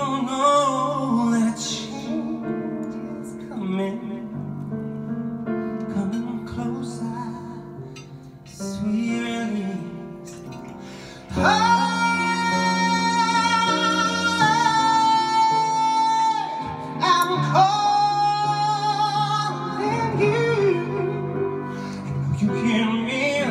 don't know that change is coming closer, sweet release. I'm calling you. You hear me?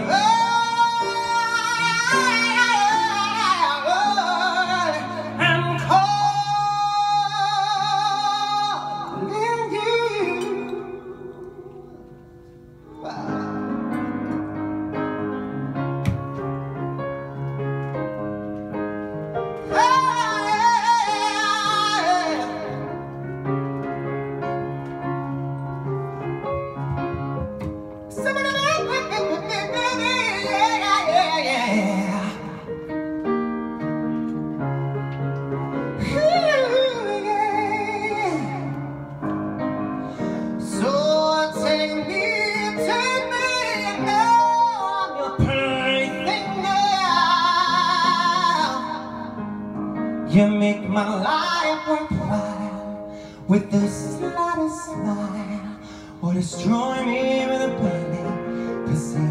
You make my life worthwhile with the slightest smile, or destroy me with a burning percent.